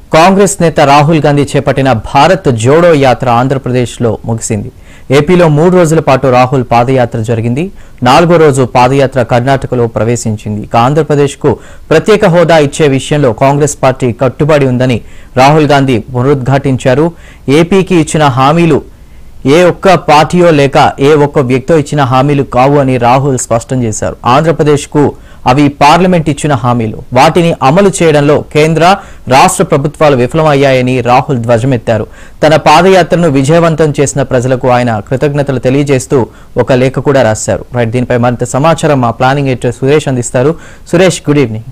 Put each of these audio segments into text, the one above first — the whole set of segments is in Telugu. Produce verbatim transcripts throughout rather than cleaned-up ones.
కాంగ్రెస్ నేత రాహుల్ గాంధీ చేపట్టిన భారత్ జోడో యాత్ర ఆంధ్రప్రదేశ్లో ముగిసింది. ఏపీలో మూడు రోజుల పాటు రాహుల్ పాదయాత్ర జరిగింది. నాలుగో రోజు పాదయాత్ర కర్ణాటకలో ప్రవేశించింది. ఇక ఆంధ్రప్రదేశ్కు ప్రత్యేక హోదా ఇచ్చే విషయంలో కాంగ్రెస్ పార్టీ కట్టుబడి ఉందని రాహుల్ గాంధీ పునరుద్ఘాటించారు. ఏపీకి ఇచ్చిన హామీలు ఏ ఒక్క పార్టీయో లేక ఏ ఒక్క వ్యక్తో ఇచ్చిన హామీలు కావు అని రాహుల్ స్పష్టం చేశారు. ఆంధ్రప్రదేశ్కు అవి పార్లమెంట్ ఇచ్చిన హామీలు. వాటిని అమలు చేయడంలో కేంద్ర రాష్ట్ర ప్రభుత్వాలు విఫలమయ్యాయని రాహుల్ ధ్వజమెత్తారు. తన పాదయాత్రను విజయవంతం చేసిన ప్రజలకు ఆయన కృతజ్ఞతలు తెలియజేస్తూ ఒక లేఖ కూడా రాశారు. రైట్, దీనిపై మరింత సమాచారం మా ప్లానింగ్ ఎడిటర్ సురేష్ అందిస్తారు. Suresh, good evening.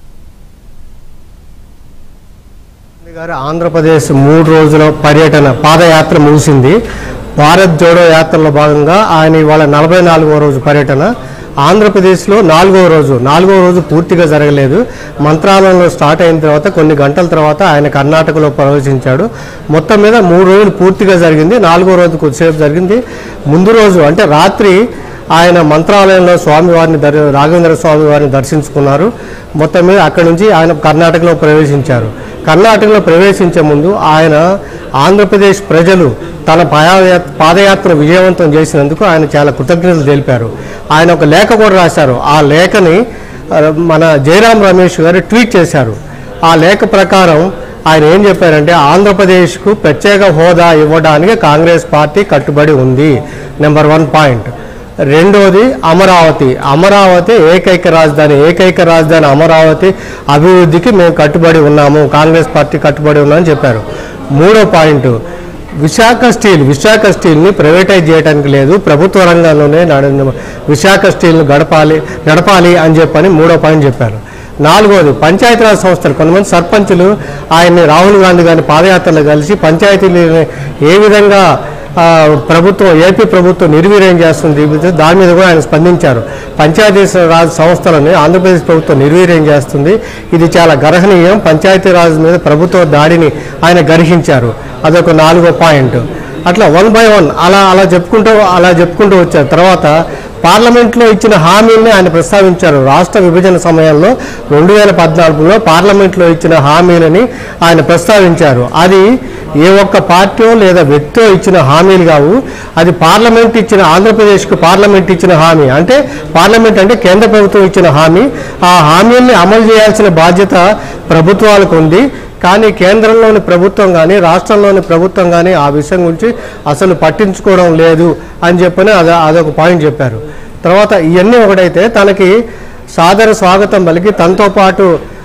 ఆంధ్రప్రదేశ్ మూడు రోజుల పర్యటన పాదయాత్ర ముగిసింది. భారత్ జోడో యాత్రలో భాగంగా ఆయన ఇవాళ నలభై నాలుగవ రోజు పర్యటన. ఆంధ్రప్రదేశ్లో నాలుగవ రోజు నాలుగవ రోజు పూర్తిగా జరగలేదు. మంత్రాలయంలో స్టార్ట్ అయిన తర్వాత కొన్ని గంటల తర్వాత ఆయన కర్ణాటకలో ప్రవేశించాడు. మొత్తం మీద మూడు రోజులు పూర్తిగా జరిగింది. నాలుగో రోజు కొద్దిసేపు జరిగింది. ముందు రోజు అంటే రాత్రి ఆయన మంత్రాలయంలో స్వామివారిని దర్ రాఘవేంద్ర స్వామి వారిని దర్శించుకున్నారు. మొత్తం మీద అక్కడి నుంచి ఆయన కర్ణాటకలో ప్రవేశించారు. కర్ణాటకలో ప్రవేశించే ముందు ఆయన ఆంధ్రప్రదేశ్ ప్రజలు తన పాదయాత్ర విజయవంతం చేసినందుకు ఆయన చాలా కృతజ్ఞతలు తెలిపారు. ఆయన ఒక లేఖ కూడా రాశారు. ఆ లేఖని మన జయరాం రమేష్ గారు ట్వీట్ చేశారు. ఆ లేఖ ప్రకారం ఆయన ఏం చెప్పారంటే, ఆంధ్రప్రదేశ్కు ప్రత్యేక హోదా ఇవ్వడానికి కాంగ్రెస్ పార్టీ కట్టుబడి ఉంది. Number one point. రెండోది అమరావతి అమరావతి ఏకైక రాజధాని ఏకైక రాజధాని అమరావతి అభివృద్ధికి మేము కట్టుబడి ఉన్నాము, కాంగ్రెస్ పార్టీ కట్టుబడి ఉన్నామని చెప్పారు. మూడో పాయింట్, విశాఖ స్టీల్ విశాఖ స్టీల్ని ప్రైవేటైజ్ చేయడానికి లేదు, ప్రభుత్వ రంగంలోనే విశాఖ స్టీల్ను గడపాలి నడపాలి అని చెప్పని మూడో పాయింట్ చెప్పారు. నాలుగోది, పంచాయతీరాజ్ సంస్థలు కొంతమంది సర్పంచులు ఆయన్ని రాహుల్ గాంధీ గారిని పాదయాత్రలో కలిసి పంచాయతీలని ఏ విధంగా ప్రభుత్వం ఏపీ ప్రభుత్వం నిర్వీర్యం చేస్తుంది దాని మీద కూడా ఆయన స్పందించారు. పంచాయతీ రాజ్ సంస్థలని ఆంధ్రప్రదేశ్ ప్రభుత్వం నిర్వీర్యం చేస్తుంది, ఇది చాలా గర్హనీయం, పంచాయతీరాజ్ మీద ప్రభుత్వ దాడిని ఆయన గర్హించారు. అదొక నాలుగో పాయింట్. అట్లా వన్ బై వన్ అలా అలా చెప్పుకుంటూ అలా చెప్పుకుంటూ వచ్చారు. తర్వాత పార్లమెంట్లో ఇచ్చిన హామీల్ని ఆయన ప్రస్తావించారు. రాష్ట్ర విభజన సమయంలో రెండు వేల పద్నాలుగులో పార్లమెంట్లో ఇచ్చిన హామీలని ఆయన ప్రస్తావించారు. అది ఏ ఒక్క పార్టీ లేదా వ్యక్తో ఇచ్చిన హామీలు కావు, అది పార్లమెంట్ ఇచ్చిన ఆంధ్రప్రదేశ్కు పార్లమెంట్ ఇచ్చిన హామీ. అంటే పార్లమెంట్ అంటే కేంద్ర ప్రభుత్వం ఇచ్చిన హామీ. ఆ హామీల్ని అమలు చేయాల్సిన బాధ్యత ప్రభుత్వాలకు ఉంది. కానీ కేంద్రంలోని ప్రభుత్వం కానీ రాష్ట్రంలోని ప్రభుత్వం కానీ ఆ విషయం గురించి అసలు పట్టించుకోవడం లేదు అని చెప్పని అద అదొక పాయింట్ చెప్పారు. తర్వాత ఇవన్నీ ఒకటైతే తనకి సాదర స్వాగతం పలికి తనతో పాటు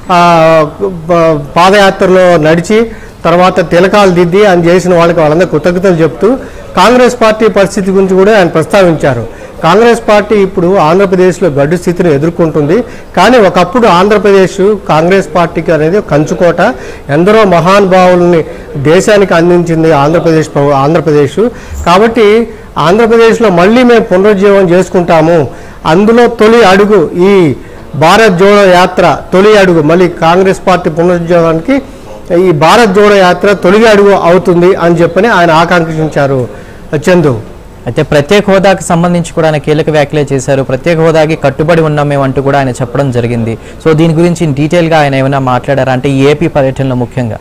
పాదయాత్రలో నడిచి తర్వాత తిలకాలు దిద్ది ఆయన చేసిన వాళ్ళకి వాళ్ళందరూ కృతజ్ఞతలు చెప్తూ కాంగ్రెస్ పార్టీ పరిస్థితి గురించి కూడా ఆయన ప్రస్తావించారు. కాంగ్రెస్ పార్టీ ఇప్పుడు ఆంధ్రప్రదేశ్లో గడ్డు స్థితిని ఎదుర్కొంటుంది. కానీ ఒకప్పుడు ఆంధ్రప్రదేశ్ కాంగ్రెస్ పార్టీకి అనేది కంచుకోట, ఎందరో మహానుభావుల్ని దేశానికి అందించింది ఆంధ్రప్రదేశ్ ఆంధ్రప్రదేశ్ కాబట్టి ఆంధ్రప్రదేశ్లో మళ్ళీ మేము పునరుజ్జీవం చేసుకుంటాము. అందులో తొలి అడుగు ఈ భారత్ జోడో యాత్ర తొలి అడుగు. మళ్ళీ కాంగ్రెస్ పార్టీ పునరుజ్జీవానికి ఈ భారత్ జోడో యాత్ర తొలి అడుగు అవుతుంది అని చెప్పని ఆయన ఆకాంక్షించారు. చందు, అయితే ప్రత్యేక హోదాకి సంబంధించి కూడా ఆయన కీలక వ్యాఖ్యలే చేశారు. ప్రత్యేక హోదాకి కట్టుబడి ఉన్నాం మేము అంటూ కూడా ఆయన చెప్పడం జరిగింది. సో దీని గురించి డీటెయిల్గా ఆయన ఏమైనా మాట్లాడారా అంటే ఈ ఏపీ పర్యటనలో ముఖ్యంగా?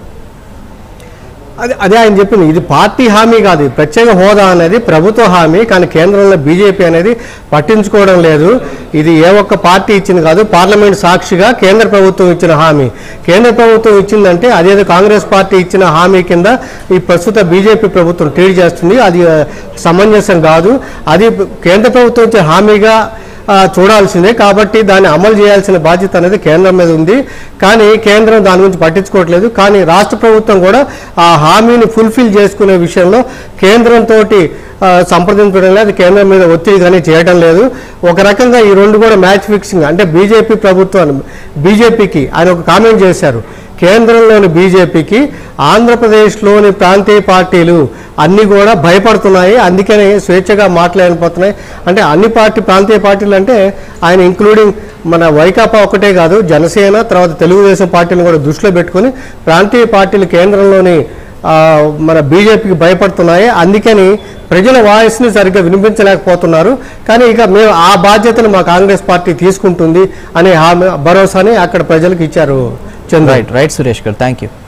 అదే అదే ఆయన చెప్పింది, ఇది పార్టీ హామీ కాదు, ప్రత్యేక హోదా అనేది ప్రభుత్వ హామీ. కానీ కేంద్రంలో బీజేపీ అనేది పట్టించుకోవడం లేదు. ఇది ఏ ఒక్క పార్టీ ఇచ్చింది కాదు, పార్లమెంట్ సాక్షిగా కేంద్ర ప్రభుత్వం ఇచ్చిన హామీ. కేంద్ర ప్రభుత్వం ఇచ్చిందంటే అదేదో కాంగ్రెస్ పార్టీ ఇచ్చిన హామీ కింద ఈ ప్రస్తుత బీజేపీ ప్రభుత్వం ట్రీట్ చేస్తుంది. అది సమంజసం కాదు. అది కేంద్ర ప్రభుత్వం ఇచ్చిన హామీగా చూడాల్సిందే. కాబట్టి దాన్ని అమలు చేయాల్సిన బాధ్యత అనేది కేంద్రం మీద ఉంది. కానీ కేంద్రం దాని గురించి పట్టించుకోవట్లేదు. కానీ రాష్ట్ర ప్రభుత్వం కూడా ఆ హామీని ఫుల్ఫిల్ చేసుకునే విషయంలో కేంద్రంతో సంప్రదించడం లేదు, కేంద్రం మీద ఒత్తిడి కానీ చేయడం లేదు. ఒక రకంగా ఈ రెండు కూడా మ్యాచ్ ఫిక్సింగ్. అంటే బీజేపీ ప్రభుత్వాన్ని బీజేపీకి ఆయన ఒక కామెంట్ చేశారు, కేంద్రంలోని బీజేపీకి ఆంధ్రప్రదేశ్లోని ప్రాంతీయ పార్టీలు అన్నీ కూడా భయపడుతున్నాయి, అందుకని స్వేచ్ఛగా మాట్లాడకపోతున్నాయి. అంటే అన్ని పార్టీ ప్రాంతీయ పార్టీలు అంటే ఆయన ఇంక్లూడింగ్ మన వైకాపా ఒకటే కాదు, జనసేన తర్వాత తెలుగుదేశం పార్టీలను కూడా దృష్టిలో పెట్టుకొని ప్రాంతీయ పార్టీలు కేంద్రంలోని మన బీజేపీకి భయపడుతున్నాయి, అందుకని ప్రజల వాయిస్ని సరిగ్గా వినిపించలేకపోతున్నారు. కానీ ఇక మేము ఆ బాధ్యతను మా కాంగ్రెస్ పార్టీ తీసుకుంటుంది అనే హామీ భరోసాని అక్కడ ప్రజలకు ఇచ్చారు. రైట్ రైట్ సురేష్ గారు, థ్యాంక్ యూ.